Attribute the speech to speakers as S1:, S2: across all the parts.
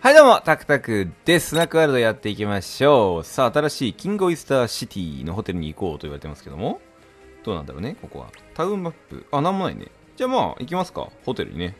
S1: はいどうも、タクタクです。スナックワールドやっていきましょう。さあ、新しいキングオイスターシティのホテルに行こうと言われてますけども、どうなんだろうね、ここは。タウンマップ。あ、なんもないね。じゃあまあ、行きますか。ホテルにね。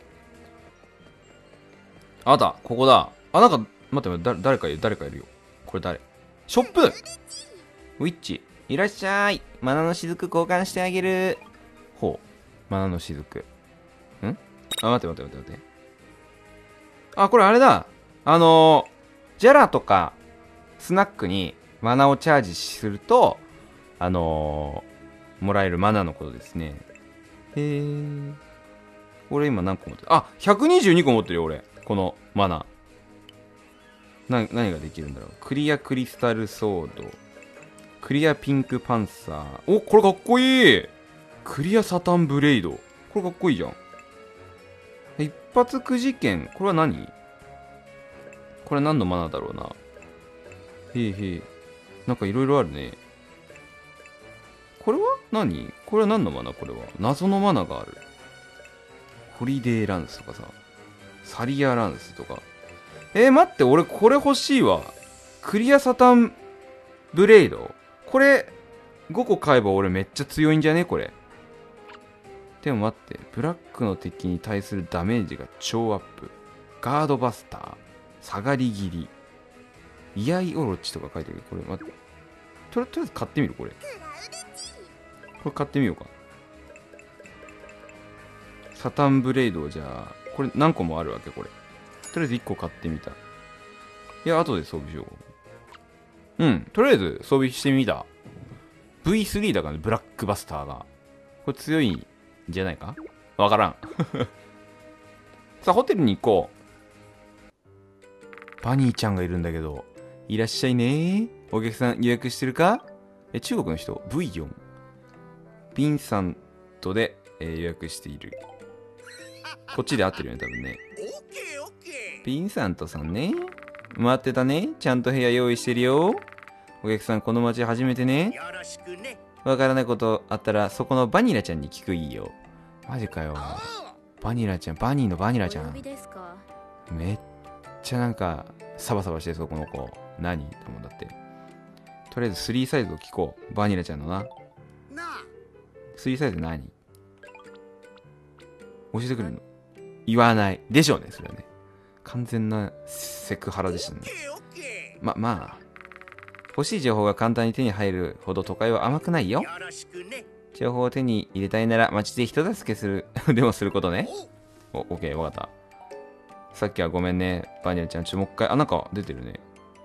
S1: あったここだ。あ、なんか、待って、誰かいるよ。これ誰？ショップウィッチ。いらっしゃい。マナの雫交換してあげる。ほう。マナの雫。ん？あ、待って。あ、これあれだ。ジャラとかスナックにマナをチャージすると、もらえるマナのことですね。へー。俺今何個持ってる？あ、122個持ってるよ、俺。このマナ。何ができるんだろう。クリアクリスタルソード。クリアピンクパンサー。お、これかっこいい。クリアサタンブレイド。これかっこいいじゃん。一発くじ券。これは何？これ何のマナだろうな。へえ。なんかいろいろあるね。これは何？これは何のマナ？これは謎のマナがある。ホリデーランスとかさ。サリアランスとか。待って、俺これ欲しいわ。クリアサタンブレイド。これ5個買えば俺めっちゃ強いんじゃねこれ。でも待って、ブラックの敵に対するダメージが超アップ。ガードバスター。下がり切り。居合オロチとか書いてる。これ待って。とりあえず買ってみるこれ。これ買ってみようか。サタンブレイドをじゃあ、これ何個もあるわけこれ。とりあえず1個買ってみた。いや、後で装備しよう。うん、とりあえず装備してみた。V3 だからね、ブラックバスターが。これ強いんじゃないか？わからん。さあ、ホテルに行こう。バニーちゃんがいるんだけど。いらっしゃいね。お客さん予約してるか？中国の人 V4。ヴィンサントで、予約している。こっちで合ってるよね、多分ね。ヴィンサントさんね。待ってたね。ちゃんと部屋用意してるよ。お客さんこの街初めてね。わからないことあったらそこのバニラちゃんに聞くいいよ。マジかよ。バニラちゃん、バニーのバニラちゃん。めっちゃなんかサバサバしてそうこの子。何と思うんだって。とりあえず3サイズを聞こう。バニラちゃんのな。3サイズ何？教えてくれるの？言わないでしょうね、それはね。完全なセクハラでしたね。まあ欲しい情報が簡単に手に入るほど都会は甘くないよ。情報を手に入れたいなら街で人助けするでもすることね。オッケー、わかった。さっきはごめんね、バニラちゃん。もう一回。あ、なんか出てるね。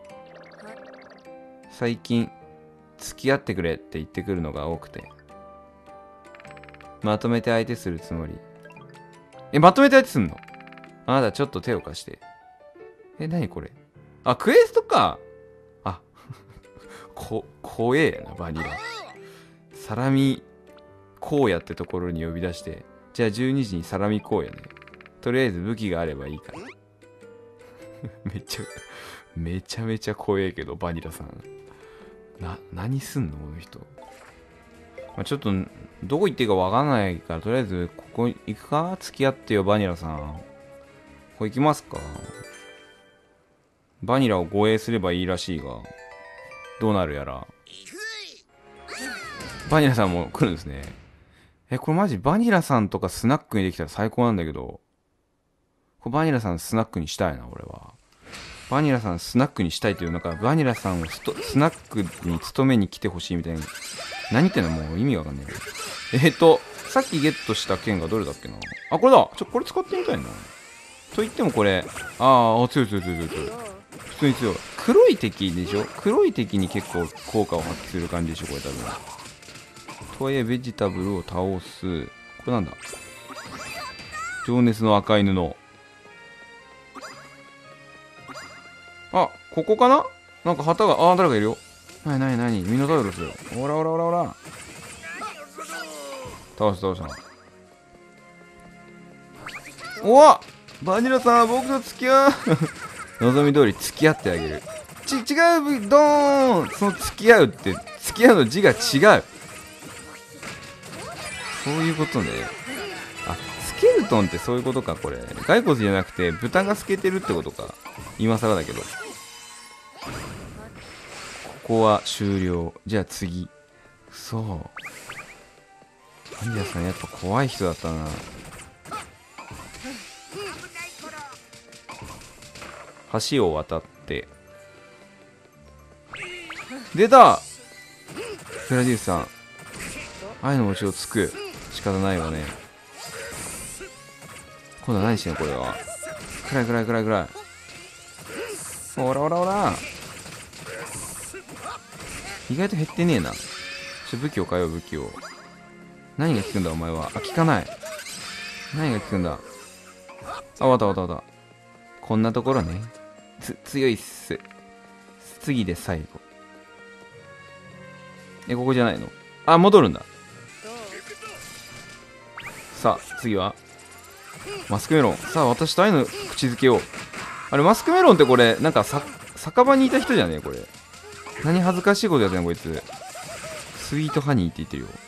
S1: 最近付き合ってくれって言ってくるのが多くて、まとめて相手するつもり。まとめて相手すんの？あなたちょっと手を貸して。何これ？あ、クエストか。あ、怖えな、バニラ。サラミ荒野ってところに呼び出して、じゃあ12時にサラミ荒野ね。とりあえず武器があればいいから。めちゃめちゃ怖えけど、バニラさん。何すんのこの人。ちょっと、どこ行っていいかわかんないから、とりあえず、ここ行くか？付き合ってよ、バニラさん。ここ行きますか？バニラを護衛すればいいらしいが、どうなるやら。バニラさんも来るんですね。これマジバニラさんとかスナックにできたら最高なんだけど、これバニラさんスナックにしたいな、俺は。バニラさんスナックにしたいというのか、バニラさんをスナックに勤めに来てほしいみたいな。何言ってんの？もう意味わかんない。さっきゲットした剣がどれだっけな。あ、これだ。これ使ってみたいな。と言ってもこれ、強い。普通に強い。黒い敵でしょ？黒い敵に結構効果を発揮する感じでしょ、これ多分。とはいえ、ベジタブルを倒す。これなんだ？情熱の赤い布。あ、ここかな？なんか旗が、誰かいるよ。なにミノタウロス。おら。倒した。おわ！バニラさん、僕と付き合う。望み通り付き合ってあげる。違う、ドーン！その付き合うって、付き合うの字が違う。そういうことね。つけるっトンってそういうことか。これ骸骨じゃなくて豚が透けてるってことか。今更だけど。ここは終了。じゃあ次。そう、パンジャさんやっぱ怖い人だったな。橋を渡って出た。フラディウスさん、愛の餅をつく。仕方ないわね。今度は何してんのこれは。暗い暗い暗い暗い。おらおらおら。意外と減ってねえな。武器を変えよう。武器を。何が効くんだお前は。あ、効かない。何が効くんだ。あ、わたわたわた。こんなところね。強いっす。次で最後。ここじゃないの。あ、戻るんだ。さあ次はマスクメロン。さあ私と愛の口づけを。あれマスクメロンってこれなんか酒場にいた人じゃねえこれ。何恥ずかしいことやってんのこいつ。スイートハニーって言ってるよ。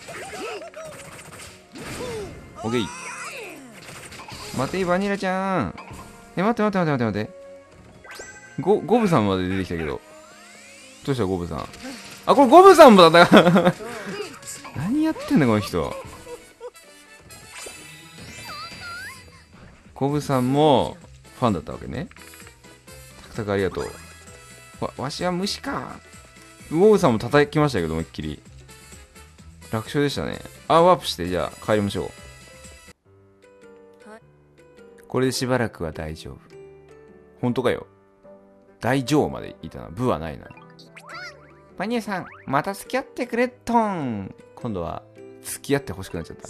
S1: オッケー。待てバニラちゃん。待って待って待って待って。ゴブさんまで出てきたけど。どうしたゴブさん。あ、これゴブさんもだった何やってんだこの人。ゴブさんもファンだったわけね。タクタクありがとう。わしは虫か。ゴブさんも叩きましたけど思いっきり楽勝でしたね。あ、ワープしてじゃあ帰りましょう。これでしばらくは大丈夫。本当かよ。大丈夫までいたな。部はないな。バニラさんまた付き合ってくれっとん。今度は付き合ってほしくなっちゃった。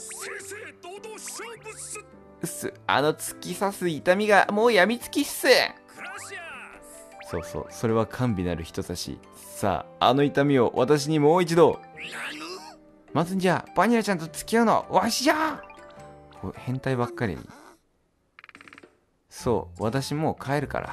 S1: うっす、突き刺す痛みがもうやみつきっす。そうそう、それは甘美なる人差し。さあ痛みを私にもう一度。待つんじゃ。バニラちゃんと付き合うのわしじゃ。変態ばっかりに。そう、私もう帰るから。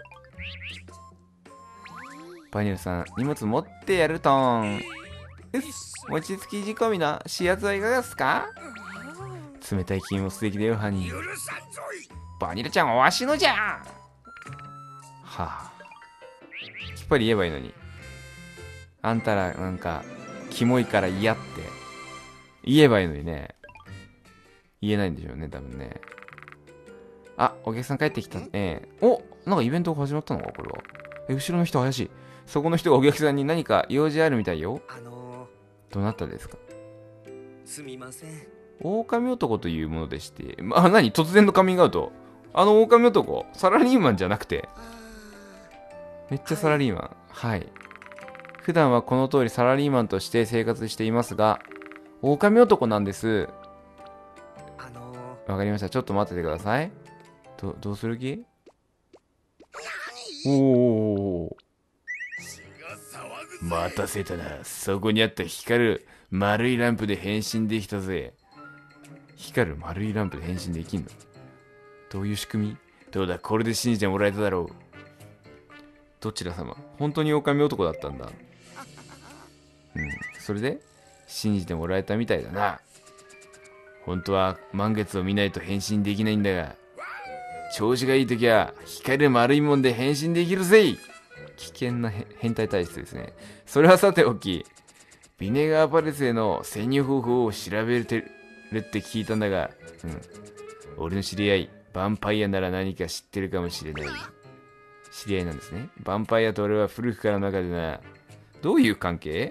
S1: バニラさん荷物持ってやるとん。餅つき仕込みの指圧はいかがっすか。冷たい気も素敵だよハニー。バニラちゃんはわしのじゃ。はあ、きっぱり言えばいいのに。あんたらなんかキモいから嫌って言えばいいのにね。言えないんでしょうね多分ね。あ、お客さん帰ってきたね。お、なんかイベントが始まったのかこれは。後ろの人怪しい。そこの人がお客さんに何か用事あるみたいよ。どなたですか。
S2: すみません。
S1: 狼男というものでして、何突然のカミングアウト。狼男サラリーマンじゃなくて。めっちゃサラリーマン。はい。普段はこの通りサラリーマンとして生活していますが、狼男なんです。わかりました。ちょっと待っててください。どうする気。おー、待たせたな。そこにあった光る丸いランプで変身できたぜ。光る丸いランプで変身できんの。どういう仕組み。どうだ、これで信じてもらえただろう。どちら様、本当に狼男だったんだ。それで信じてもらえたみたいだな。本当は満月を見ないと変身できないんだが、調子がいいときは光る丸いもんで変身できるぜ。危険な変態体質ですね。それはさておき、ビネガーパレスへの潜入方法を調べてるって聞いたんだが、俺の知り合いヴァンパイアなら何か知ってるかもしれない。知り合いなんですね。ヴァンパイアと俺は古くからの中でな。どういう関係。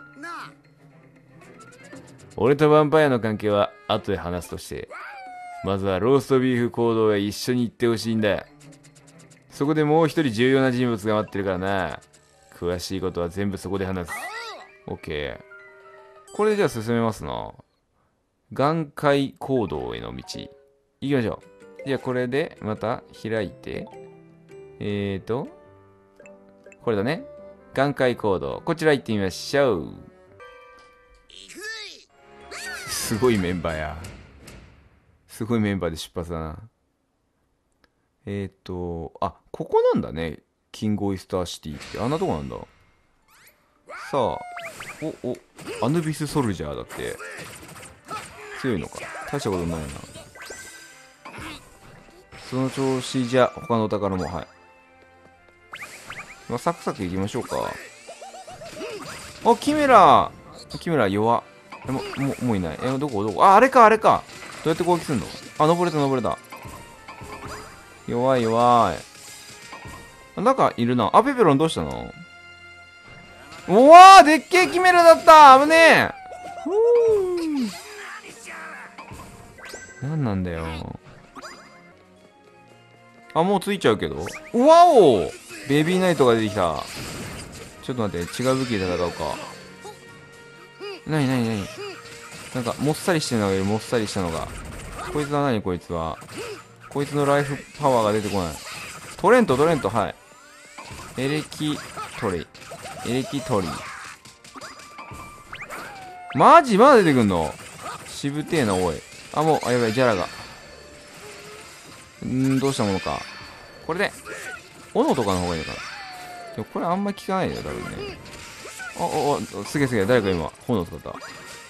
S1: 俺とヴァンパイアの関係は後で話すとして、まずはローストビーフ行動へ一緒に行ってほしいんだ。そこでもう一人重要な人物が待ってるからな。詳しいことは全部そこで話す。 OK。 これでじゃあ進めますな。岩海行動への道行きましょう。じゃあこれでまた開いて、これだね。岩海行動、こちら行ってみましょう。すごいメンバーや。すごいメンバーで出発だな。あ、ここなんだね。キングオイスターシティってあんなとこなんだ。さあ、アヌビスソルジャーだって。強いのか。大したことないな。 その調子じゃ他のお宝も。はい。まあ、サクサクいきましょうか。あ、キメラ弱っ。もういない。どこあ、あれか。どうやって攻撃するの？あ、登れた。弱い。なんかいるな。あ、ペペロンどうしたの？うわー、でっけえキメラだった。危ねえ。なんなんだよ。あ、もうついちゃうけど。うわお、ベビーナイトが出てきた。ちょっと待って、違う武器で戦うか。なになんか、もっさりしてるのがいる、もっさりしたのが。こいつは何？こいつは。こいつのライフパワーが出てこない。トレント、はい。エレキトリ。マジまだ出てくんの？しぶてえな、おい。あ、もう、やばい、ジャラが。どうしたものか。これで、斧とかの方がいいのかな。でもこれあんま効かないよ、多分ね。すげえ、誰か今、炎使った。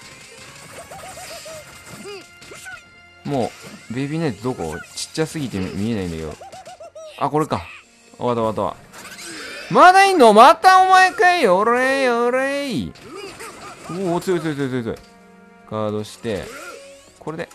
S1: もう、ベビーナイトどこ？ちっちゃすぎて見えないんだけど。あ、これか。わかった。まだいんの？またお前かい。おれい。おお、強い。ガードして、これで、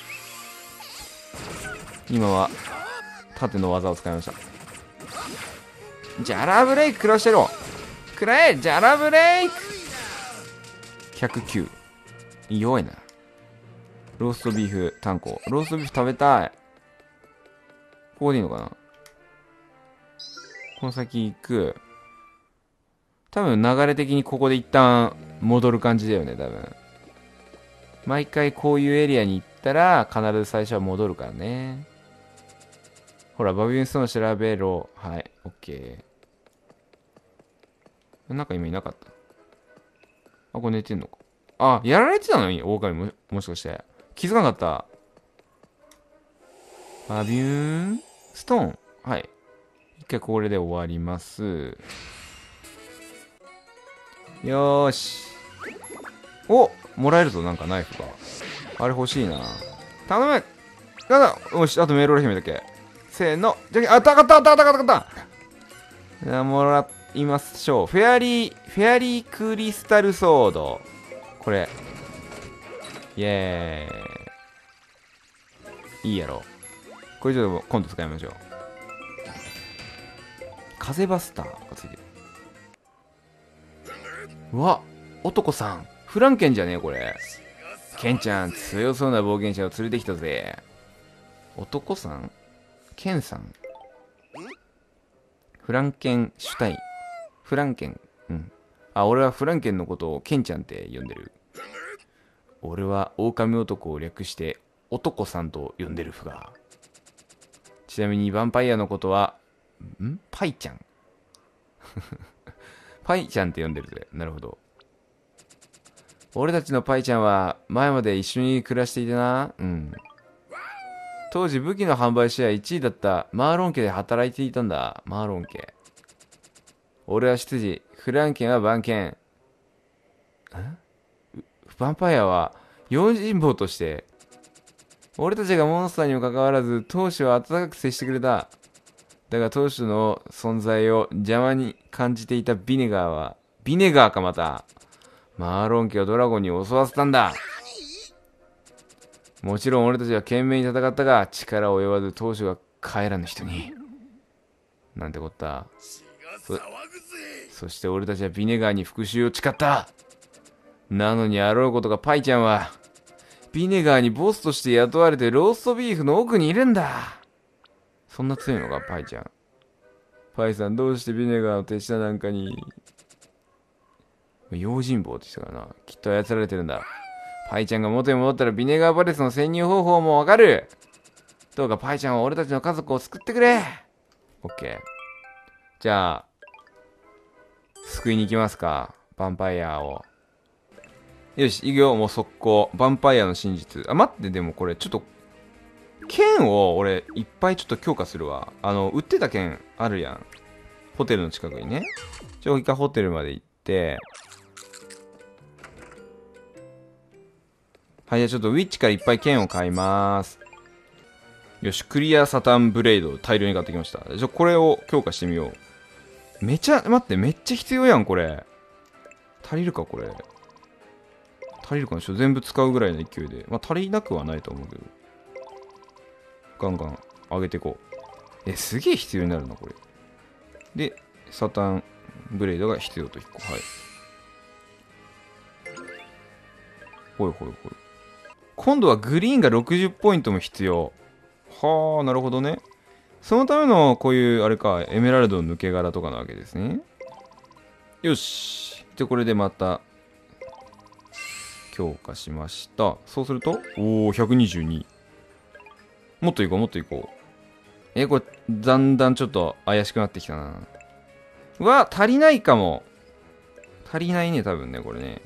S1: 今は、縦の技を使いました。ジャラブレイク食らしてろ。食らえ、ジャラブレイク。109。弱いな。ローストビーフ炭鉱。ローストビーフ食べたい。ここでいいのかな？この先行く。多分流れ的にここで一旦戻る感じだよね、多分。毎回こういうエリアに行ったら必ず最初は戻るからね。ほら、バビュンストーン調べろ。はい、オッケー。なんか今いなかった。あ、これ寝てんのか。あ、やられてたのに、狼もしかして。気づかなかった。バビューンストーン。はい。一回これで終わります。よーし。お、もらえるぞ、なんかナイフが。あれ欲しいな。頼む。よし、あとメールを秘めたけ。せーの。じゃあ、たかった。じゃあ、もらいましょう。フェアリークリスタルソード。これ。イエーイ。いいやろ。これちょっと今度使いましょう。風バスターがついてる。うわ、男さん。フランケンじゃねえこれ。ケンちゃん、強そうな冒険者を連れてきたぜ。男さん？ケンさん？フランケンシュタイン。フランケン。うん。あ、俺はフランケンのことをケンちゃんって呼んでる。俺は狼男を略して男さんと呼んでるふが。ちなみにヴァンパイアのことは、パイちゃん。パイちゃんって呼んでるぜ。なるほど。俺たちのパイちゃんは前まで一緒に暮らしていてな。うん。当時武器の販売シェア1位だったマーロン家で働いていたんだ。マーロン家。俺は執事、フランケンは番犬。ヴァンパイアは用心棒として、俺たちがモンスターにもかかわらず当主は温かく接してくれた。だが当主の存在を邪魔に感じていたビネガーかまた。マーロン家をドラゴンに襲わせたんだ。もちろん俺たちは懸命に戦ったが、力及ばず当主が帰らぬ人に。なんてこった。そして俺たちはビネガーに復讐を誓った。なのにあろうことかパイちゃんは、ビネガーにボスとして雇われてローストビーフの奥にいるんだ。そんな強いのか、パイちゃん。パイさんどうしてビネガーの手下なんかに。用心棒って言ったからな。きっと操られてるんだ。パイちゃんが元に戻ったらビネガーパレスの潜入方法もわかる。どうかパイちゃんは俺たちの家族を救ってくれ。オッケー。じゃあ、救いに行きますか。ヴァンパイアを。よし、行くよ。もう速攻。ヴァンパイアの真実。あ、待って、でもこれちょっと、剣を俺いっぱいちょっと強化するわ。売ってた剣あるやん。ホテルの近くにね。一回ホテルまで行って、はい、じゃあちょっとウィッチからいっぱい剣を買います。 よし、クリアサタンブレイド大量に買ってきました。これを強化してみよう。待って、めっちゃ必要やん、これ。足りるか、これ。足りるかな、全部使うぐらいの勢いで。まあ、足りなくはないと思うけど。ガンガン上げていこう。すげえ必要になるな、これ。で、サタンブレイドが必要と1個。はい。ほいほいほい。今度はグリーンが60ポイントも必要。はあ、なるほどね。そのためのこういうあれか、エメラルドの抜け殻とかなわけですね。よし。じゃあこれでまた強化しました。そうすると、おお、122。もっといこう、もっといこう。これ、だんだんちょっと怪しくなってきたな。うわ、足りないかも。足りないね、多分ね、これね。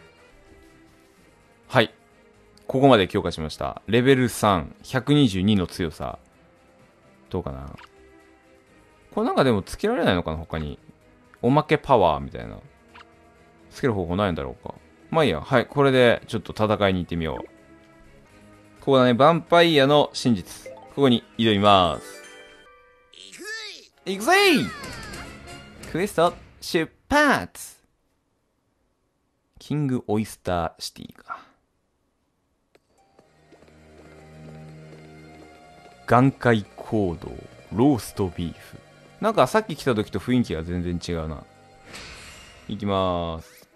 S1: はい。ここまで強化しました。レベル3、122の強さ。どうかな。これなんかでもつけられないのかな、他に。おまけパワーみたいな。つける方法ないんだろうか。まあいいや。はい。これでちょっと戦いに行ってみよう。ここだね。ヴァンパイアの真実。ここに挑みます。行くぜクエスト出発。キングオイスターシティか。岩塊行動ローストビーフ。なんかさっき来た時と雰囲気が全然違うな。行きまーす。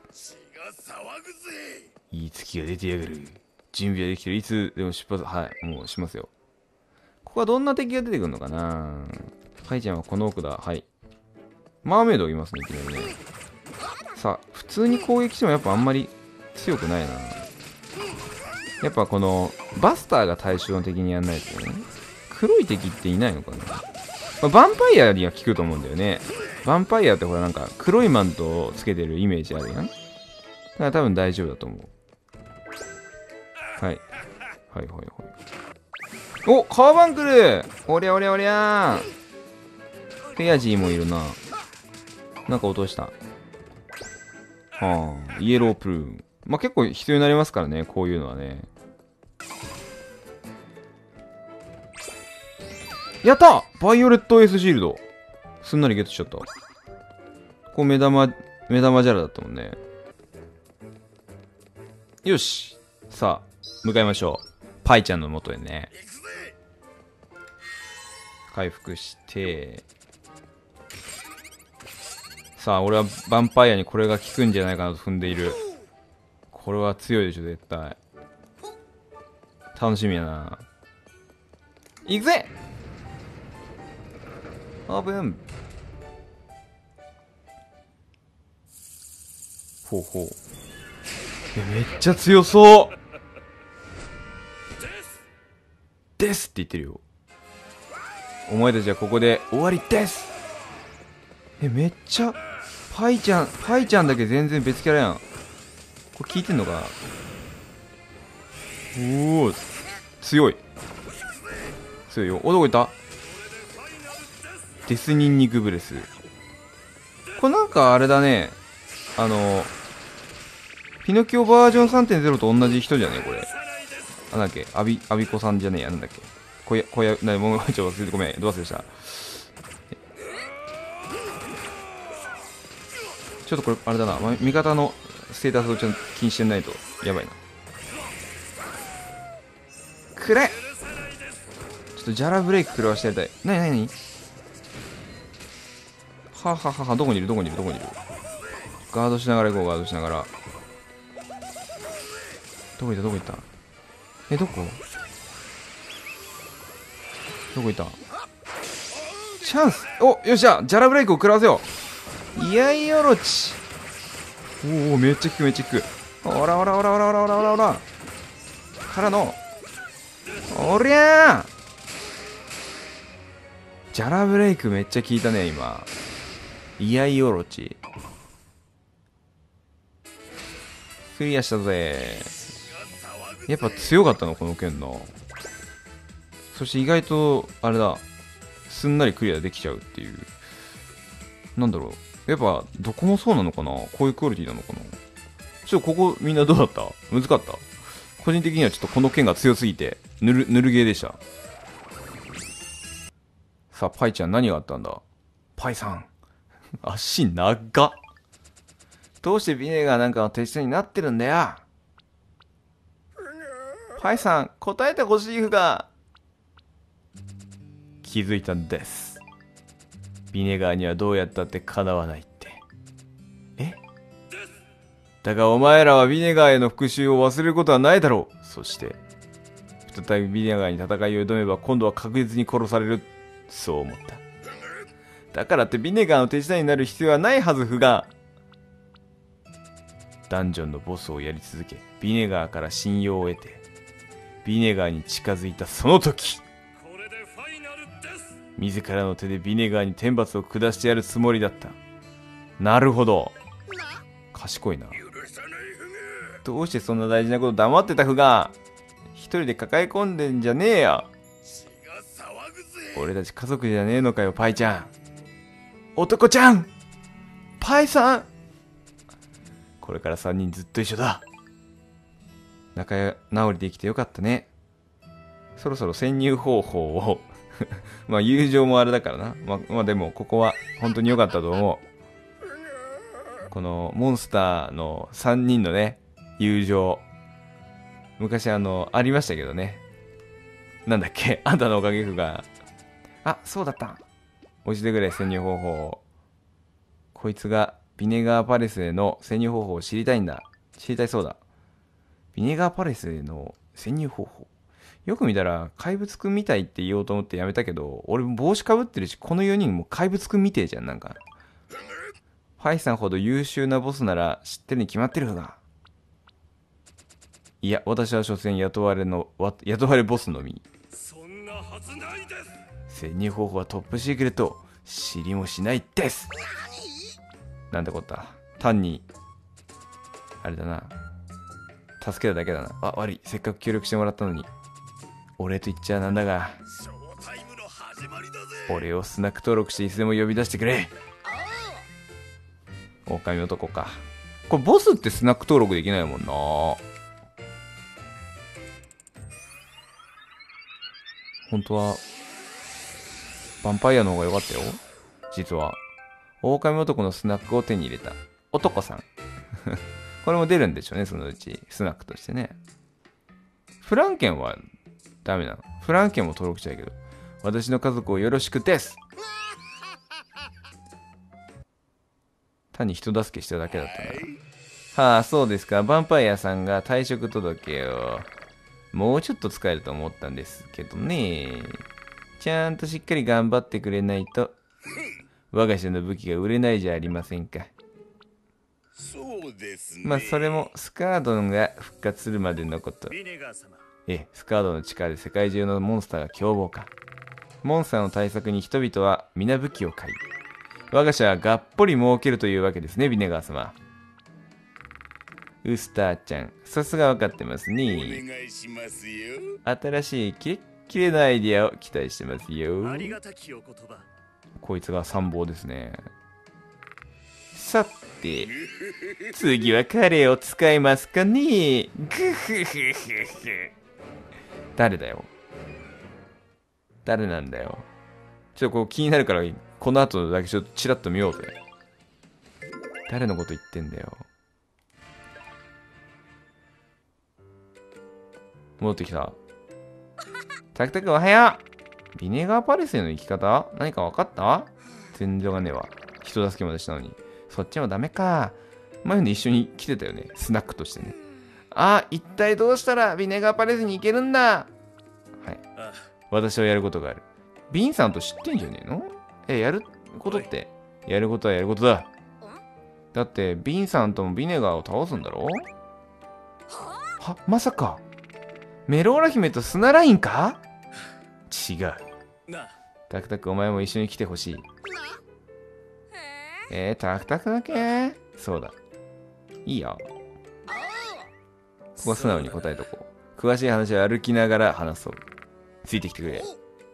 S1: いい月が出てやがる。準備はできてる。いつでも出発。はい、もうしますよ。ここはどんな敵が出てくるのかな。カイちゃんはこの奥だ。はい。マーメイドがいますね、いきなりね。さあ、普通に攻撃してもやっぱあんまり強くないな。やっぱこのバスターが対象の敵にやんないとね。黒い敵っていないのかな。まあ、ヴァンパイアには効くと思うんだよね。ヴァンパイアってほらなんか黒いマントをつけてるイメージあるやん。だから多分大丈夫だと思う。はい。はいはいはい。お、カーバンクル。おりゃおりゃおりゃー。フェアジーもいるな。なんか落とした。はあ、イエロープルーン。まあ、結構必要になりますからね、こういうのはね。やったバイオレットエースシールド。すんなりゲットしちゃった。こう目玉ジャラだったもんね。よし。さあ、向かいましょう。パイちゃんの元へね。回復して。さあ、俺はヴァンパイアにこれが効くんじゃないかなと踏んでいる。これは強いでしょ、絶対。楽しみやな。行くぜオープン。ほうほう。めっちゃ強そうですって言ってるよ。お前たちはここで終わりです。めっちゃパイちゃんだけ全然別キャラやん。これ聞いてんのか。おお、強いよ。お、どこ行った。デスニンニクブレス。これなんかあれだね、ピノキオバージョン 3.0 と同じ人じゃねえこれ。なんだっけ、アビコさんじゃねえや、なんだっけ、もうちょっと忘れて、ごめん、どう忘れした。ちょっとこれあれだな、味方のステータスをちゃんと気にしてないとやばいな。くれ。ちょっとジャラブレイク食らわしてやりたい。なにはははは、どこにいる。ガードしながら行こう。ガードしながら。どこ行ったどこ行ったチャンス。お、よっしゃ、ジャラブレイクを食らわせよう。いやいよろち。おお、めっちゃ効く。おらからの、おりゃー。ジャラブレイクめっちゃ効いたね今。いやいおろちクリアしたぜ。やっぱ強かったのこの剣な。そして意外とあれだ、すんなりクリアできちゃうっていう。なんだろう、やっぱどこもそうなのかな、こういうクオリティなのかな。ちょっとここみんなどうだった？難かった？個人的にはちょっとこの剣が強すぎてぬるゲーでした。 さあ、パイちゃん何があったんだ？パイさん。足長っ。どうしてビネガーなんかの手下になってるんだよ。パイさん、答えてほしいふが。気づいたんです。ビネガーにはどうやったってかなわないって。え？だがお前らはビネガーへの復讐を忘れることはないだろう。そして、再びビネガーに戦いを挑めば今度は確実に殺される。そう思った。だからってビネガーの手下になる必要はないはずふが。ダンジョンのボスをやり続け、ビネガーから信用を得て、ビネガーに近づいたその時、自らの手でビネガーに天罰を下してやるつもりだった。なるほど。賢いな。どうしてそんな大事なこと黙ってたふが。一人で抱え込んでんじゃねえよ。俺たち家族じゃねえのかよ、パイちゃん。男ちゃん、パイさん。これから3人ずっと一緒だ。仲直りできてよかったね。そろそろ潜入方法をまあ友情もあれだからな。まあでもここは本当に良かったと思う。このモンスターの3人のね、友情。昔ありましたけどね。なんだっけ、あんたのおかげふが。あ、そうだった。教えてくれ、潜入方法を。こいつがビネガーパレスへの潜入方法を知りたいんだ。知りたいそうだ。ビネガーパレスへの潜入方法。よく見たら怪物くんみたいって言おうと思ってやめたけど、俺も帽子かぶってるし、この4人も怪物くんみてえじゃん、なんか。パイさんほど優秀なボスなら知ってるに決まってるが。いや、私は所詮雇われボスのみ。
S2: そんなはずないです。
S1: 潜入方法はトップシークレット。知りもしないです。なんてこった。単に、あれだな。助けただけだな。あ、悪い。せっかく協力してもらったのに。お礼と言っちゃなんだが、俺をスナック登録していつでも呼び出してくれ。狼男か。これボスってスナック登録できないもんな。本当はヴァンパイアの方が良かったよ。実は狼男のスナックを手に入れた男さんこれも出るんでしょうね、そのうちスナックとしてね。フランケンはダメなの。フランケンも登録したいけど、私の家族をよろしくです。単に人助けしただけだったな。はあ、そうですか。ヴァンパイアさんが退職届をもうちょっと使えると思ったんですけどね。ちゃんとしっかり頑張ってくれないと我が社の武器が売れないじゃありませんか。
S2: そうですね。
S1: まあそれもスカードンが復活するまでのこと。スカードの力で世界中のモンスターが凶暴化。モンスターの対策に人々は皆武器を買い、我が社はがっぽり儲けるというわけですね、ビネガー様。ウスターちゃん、さすが分かってますね。
S2: お願いしますよ。
S1: 新しいキレッキレなアイディアを期待してますよ。
S2: ありがたきお言葉。
S1: こいつが参謀ですね。さて、次は彼を使いますかね。グフフフフ。誰だよ。誰なんだよ。ちょっとこう気になるから、この後だけちょっとチラッと見ようぜ。誰のこと言ってんだよ。戻ってきた。タクタクおはよう。ビネガーパレスへの行き方何か分かった？全然がねえわ。人助けまでしたのに。そっちもダメか。前まで一緒に来てたよね。スナックとしてね。あ、一体どうしたらビネガーパレスに行けるんだ。はい。私はやることがある。ビンさんと知ってんじゃねえの？やることって。やることはやることだ。だって、ビンさんともビネガーを倒すんだろ？は、まさか。メローラ姫とスナラインか？違う。タクタクお前も一緒に来てほしい。タクタクだけ？そうだ。いいよ。ここは素直に答えとこう。詳しい話は歩きながら話そう。ついてきてくれ。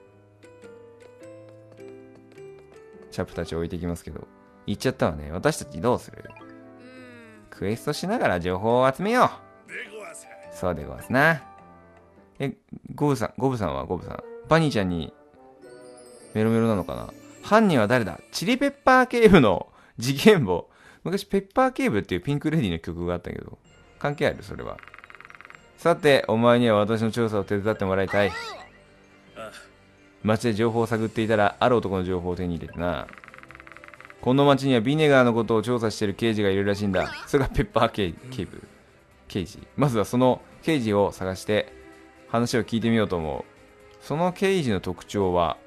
S1: チャップたち置いていきますけど。言っちゃったわね。私たちどうする？クエストしながら情報を集めよう。そうでごわすな。ゴブさんはゴブさん。バニーちゃんにメロメロなのかな。犯人は誰だ？チリペッパー警部の事件簿。昔ペッパー警部っていうピンクレディーの曲があったけど、関係あるそれは。さて、お前には私の調査を手伝ってもらいたい。街で情報を探っていたら、ある男の情報を手に入れてな。この街にはビネガーのことを調査している刑事がいるらしいんだ。それがペッパー刑事。まずはその刑事を探して話を聞いてみようと思う。その刑事の特徴は、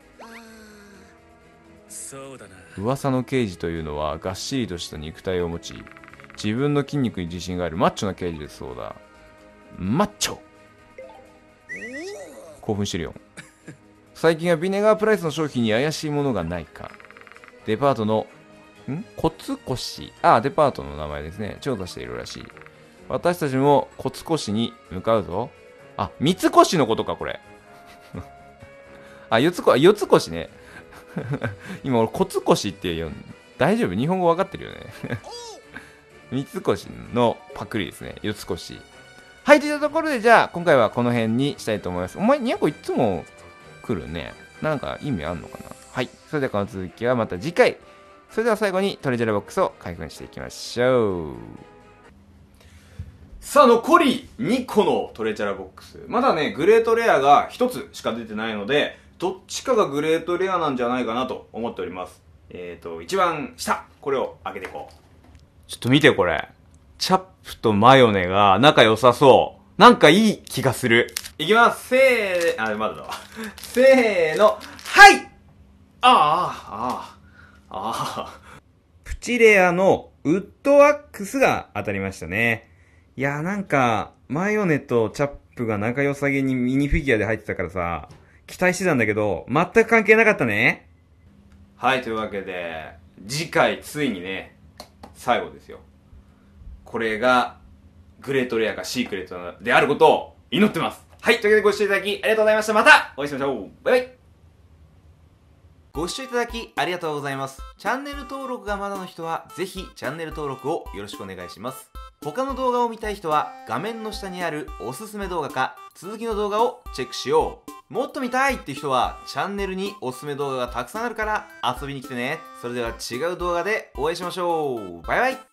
S1: 噂の刑事というのはがっしりとした肉体を持ち、自分の筋肉に自信があるマッチョな刑事ですそうだ。マッチョ。興奮してるよ。最近はビネガープライスの商品に怪しいものがないか。デパートのコツコシ。デパートの名前ですね。調査しているらしい。私たちもコツコシに向かうぞ。三越のことか、これ。四つ越ね。今俺、コツコシって言う。大丈夫？日本語わかってるよね。三越のパクリですね。四つ越。はい、というところで、じゃあ、今回はこの辺にしたいと思います。お前、にゃこいつも来るね。なんか意味あんのかな？はい。それではこの続きはまた次回。それでは最後にトレジャーボックスを開封していきましょう。さあ、残り2個のトレジャーボックス。まだね、グレートレアが1つしか出てないので、どっちかがグレートレアなんじゃないかなと思っております。一番下。これを開けていこう。ちょっと見てこれ。チャップとマヨネが仲良さそう。なんかいい気がする。いきます。まだだわ。せーの。はいプチレアのウッドワックスが当たりましたね。いやーなんか、マヨネとチャップが仲良さげにミニフィギュアで入ってたからさ、期待してたんだけど、全く関係なかったね。はい、というわけで、次回ついにね、最後ですよ。これが、グレートレアかシークレットであることを祈ってます。はい、というわけでご視聴いただきありがとうございました。またお会いしましょう。バイバイ。ご視聴いただきありがとうございます。チャンネル登録がまだの人は、ぜひチャンネル登録をよろしくお願いします。他の動画を見たい人は、画面の下にあるおすすめ動画か、続きの動画をチェックしよう。もっと見たいって人は、チャンネルにおすすめ動画がたくさんあるから遊びに来てね。それでは違う動画でお会いしましょう。バイバイ。